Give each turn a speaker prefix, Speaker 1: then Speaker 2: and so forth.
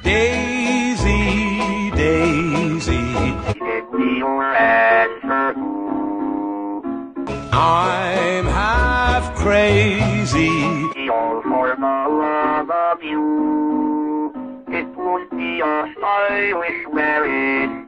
Speaker 1: Daisy, Daisy,
Speaker 2: give me your answer.
Speaker 1: I'm half crazy.
Speaker 2: All for the love of you. It would be a stylish marriage.